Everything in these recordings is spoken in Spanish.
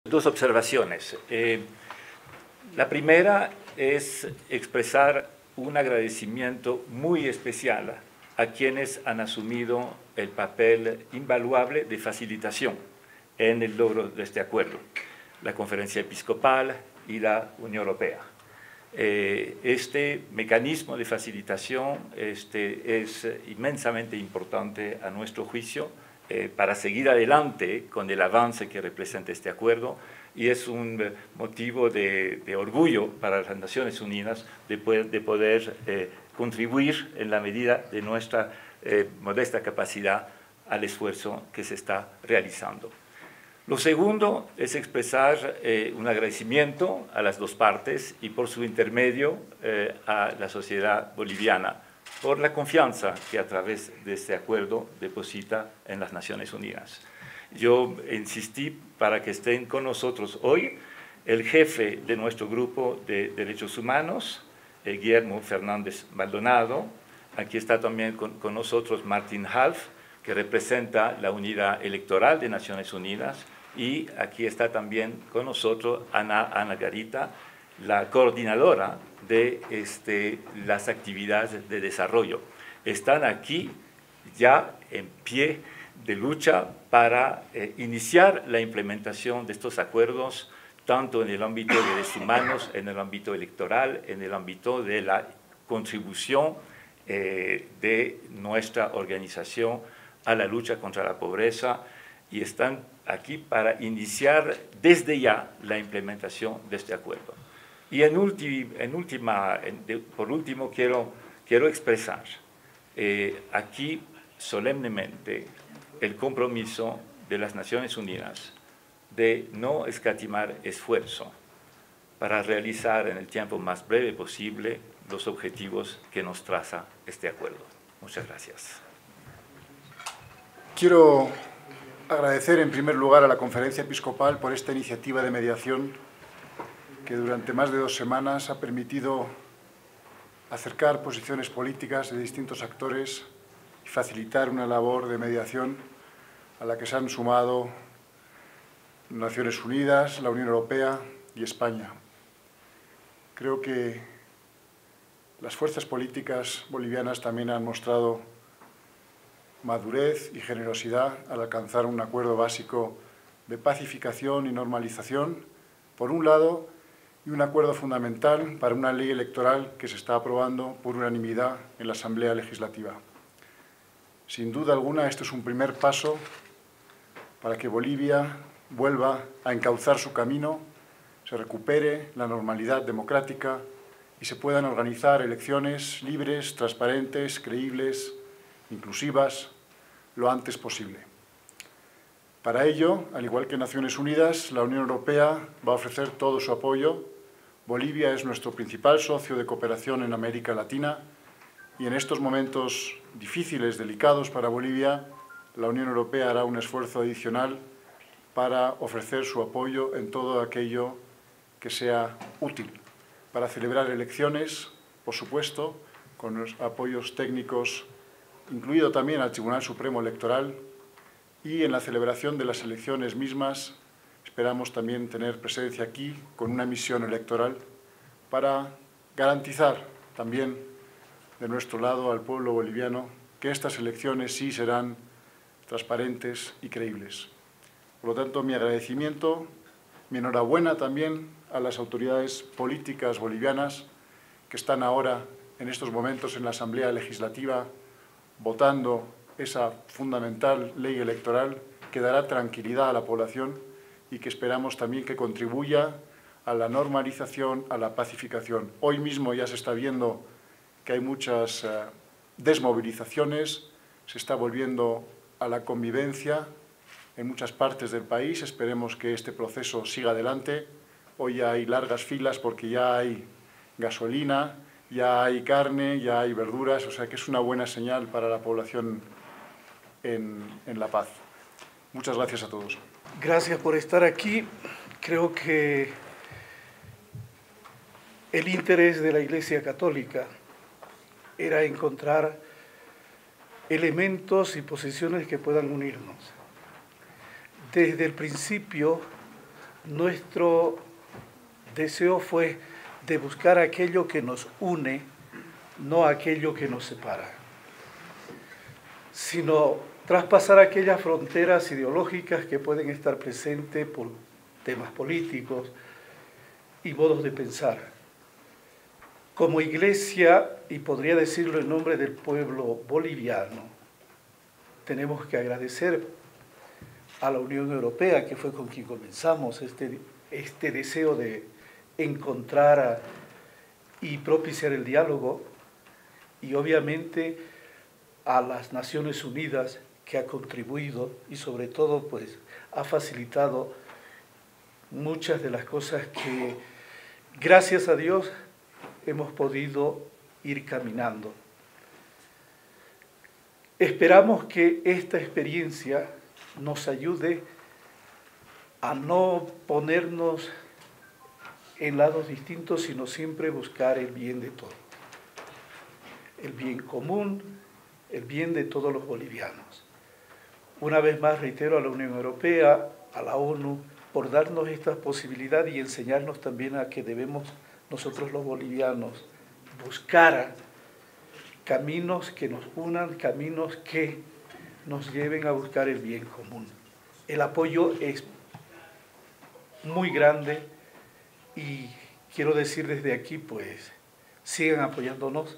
Dos observaciones. La primera es expresar un agradecimiento muy especial a quienes han asumido el papel invaluable de facilitación en el logro de este acuerdo, la Conferencia Episcopal y la Unión Europea. Este mecanismo de facilitación es inmensamente importante a nuestro juicio para seguir adelante con el avance que representa este acuerdo, y es un motivo de orgullo para las Naciones Unidas de poder contribuir en la medida de nuestra modesta capacidad al esfuerzo que se está realizando. Lo segundo es expresar un agradecimiento a las dos partes y por su intermedio a la sociedad boliviana por la confianza que a través de este acuerdo deposita en las Naciones Unidas. Yo insistí para que estén con nosotros hoy el jefe de nuestro grupo de derechos humanos, Guillermo Fernández Maldonado. Aquí está también con nosotros Martin Half, que representa la unidad electoral de Naciones Unidas, y aquí está también con nosotros Ana Garita, la coordinadora de las actividades de desarrollo. Están aquí ya en pie de lucha para iniciar la implementación de estos acuerdos, tanto en el ámbito de derechos humanos, en el ámbito electoral, en el ámbito de la contribución de nuestra organización a la lucha contra la pobreza, y están aquí para iniciar desde ya la implementación de este acuerdo. Y por último, quiero expresar aquí solemnemente el compromiso de las Naciones Unidas de no escatimar esfuerzo para realizar en el tiempo más breve posible los objetivos que nos traza este acuerdo. Muchas gracias. Quiero agradecer en primer lugar a la Conferencia Episcopal por esta iniciativa de mediación que durante más de 2 semanas ha permitido acercar posiciones políticas de distintos actores y facilitar una labor de mediación a la que se han sumado Naciones Unidas, la Unión Europea y España. Creo que las fuerzas políticas bolivianas también han mostrado madurez y generosidad al alcanzar un acuerdo básico de pacificación y normalización, por un lado, y un acuerdo fundamental para una ley electoral que se está aprobando por unanimidad en la Asamblea Legislativa. Sin duda alguna, esto es un primer paso para que Bolivia vuelva a encauzar su camino, se recupere la normalidad democrática y se puedan organizar elecciones libres, transparentes, creíbles, inclusivas, lo antes posible. Para ello, al igual que Naciones Unidas, la Unión Europea va a ofrecer todo su apoyo. Bolivia es nuestro principal socio de cooperación en América Latina y en estos momentos difíciles, delicados para Bolivia, la Unión Europea hará un esfuerzo adicional para ofrecer su apoyo en todo aquello que sea útil, para celebrar elecciones, por supuesto, con los apoyos técnicos, incluido también al Tribunal Supremo Electoral, y en la celebración de las elecciones mismas esperamos también tener presencia aquí con una misión electoral para garantizar también de nuestro lado al pueblo boliviano que estas elecciones sí serán transparentes y creíbles. Por lo tanto, mi agradecimiento, mi enhorabuena también a las autoridades políticas bolivianas que están ahora, en estos momentos, en la Asamblea Legislativa, votando esa fundamental ley electoral que dará tranquilidad a la población y que esperamos también que contribuya a la normalización, a la pacificación. Hoy mismo ya se está viendo que hay muchas desmovilizaciones, se está volviendo a la convivencia en muchas partes del país. Esperemos que este proceso siga adelante. Hoy ya hay largas filas porque ya hay gasolina, ya hay carne, ya hay verduras, o sea que es una buena señal para la población en La Paz. Muchas gracias a todos. Gracias por estar aquí. Creo que el interés de la Iglesia Católica era encontrar elementos y posiciones que puedan unirnos. Desde el principio nuestro deseo fue de buscar aquello que nos une, no aquello que nos separa, sino traspasar aquellas fronteras ideológicas que pueden estar presentes por temas políticos y modos de pensar. Como iglesia, y podría decirlo en nombre del pueblo boliviano, tenemos que agradecer a la Unión Europea, que fue con quien comenzamos este deseo de encontrar y propiciar el diálogo, y obviamente a las Naciones Unidas, que ha contribuido y sobre todo pues ha facilitado muchas de las cosas que, gracias a Dios, hemos podido ir caminando. Esperamos que esta experiencia nos ayude a no ponernos en lados distintos, sino siempre buscar el bien de todos, el bien común, el bien de todos los bolivianos. Una vez más reitero a la Unión Europea, a la ONU, por darnos esta posibilidad y enseñarnos también a que debemos nosotros los bolivianos buscar caminos que nos unan, caminos que nos lleven a buscar el bien común. El apoyo es muy grande y quiero decir desde aquí, pues, sigan apoyándonos,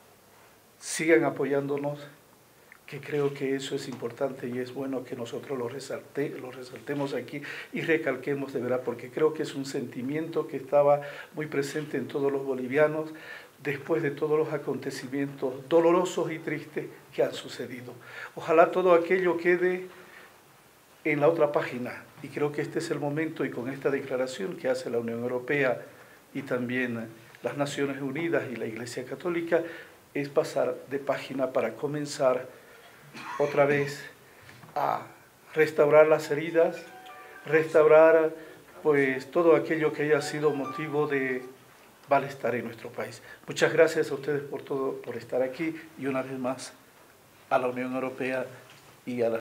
que creo que eso es importante y es bueno que nosotros lo resaltemos aquí y recalquemos de verdad, porque creo que es un sentimiento que estaba muy presente en todos los bolivianos después de todos los acontecimientos dolorosos y tristes que han sucedido. Ojalá todo aquello quede en la otra página, y creo que este es el momento, y con esta declaración que hace la Unión Europea y también las Naciones Unidas y la Iglesia Católica, es pasar de página para comenzar otra vez a restaurar las heridas, restaurar pues todo aquello que haya sido motivo de malestar en nuestro país. Muchas gracias a ustedes por estar aquí, y una vez más a la Unión Europea y a la